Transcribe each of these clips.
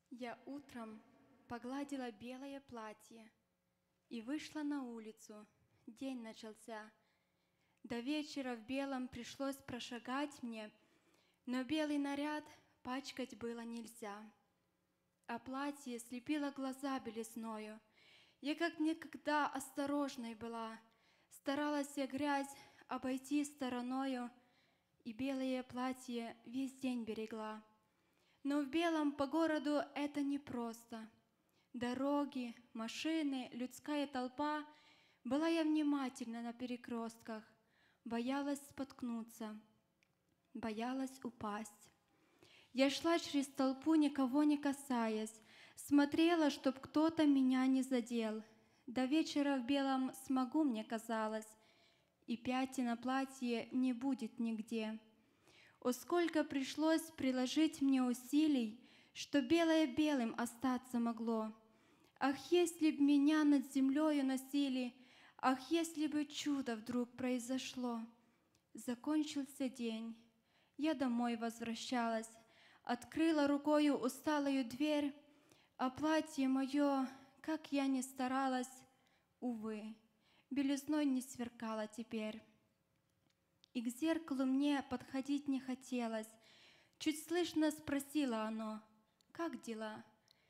Я утром погладила белое платье и вышла на улицу. День начался. До вечера в белом пришлось прошагать мне, но белый наряд пачкать было нельзя. А платье слепило глаза белесною. Я как никогда осторожной была, старалась я грязь обойти стороною, и белое платье весь день берегла. Но в белом по городу это непросто. Дороги, машины, людская толпа. Была я внимательна на перекрестках, боялась споткнуться, боялась упасть. Я шла через толпу, никого не касаясь, смотрела, чтоб кто-то меня не задел. До вечера в белом смогу, мне казалось, и пятен на платье не будет нигде. О, сколько пришлось приложить мне усилий, что белое белым остаться могло. Ах, если б меня над землею носили, ах, если бы чудо вдруг произошло. Закончился день, я домой возвращалась, открыла рукою усталую дверь, а платье мое, как я ни старалась, увы, белизной не сверкало теперь. И к зеркалу мне подходить не хотелось. Чуть слышно спросило оно: «Как дела?»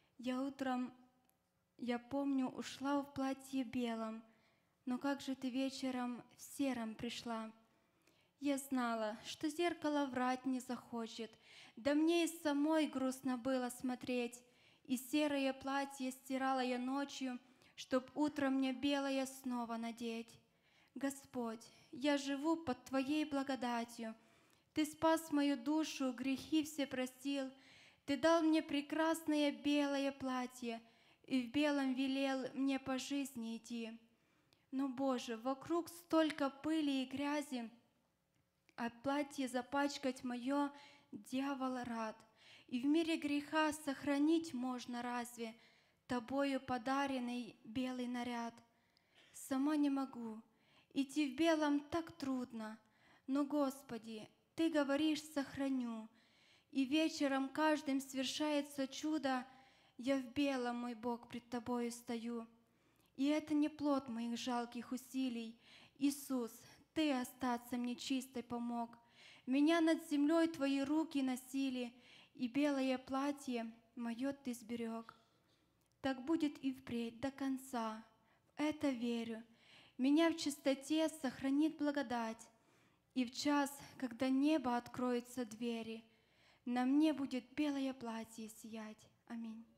Я помню, ушла в платье белом, но как же ты вечером в сером пришла? Я знала, что зеркало врать не захочет, да мне и самой грустно было смотреть, и серое платье стирала я ночью, чтоб утром мне белое снова надеть. Господь, я живу под Твоей благодатью. Ты спас мою душу, грехи все простил. Ты дал мне прекрасное белое платье и в белом велел мне по жизни идти. Но, Боже, вокруг столько пыли и грязи, а платье запачкать мое дьявол рад. И в мире греха сохранить можно разве Тобою подаренный белый наряд? Сама не могу. Идти в белом так трудно, но, Господи, Ты говоришь, сохраню. И вечером каждым свершается чудо, я в белом, мой Бог, пред Тобою стою. И это не плод моих жалких усилий. Иисус, Ты остаться мне чистой помог. Меня над землей Твои руки носили, и белое платье мое Ты сберег. Так будет и впредь до конца, в это верю. Меня в чистоте сохранит благодать, и в час, когда небо откроются двери, на мне будет белое платье сиять. Аминь.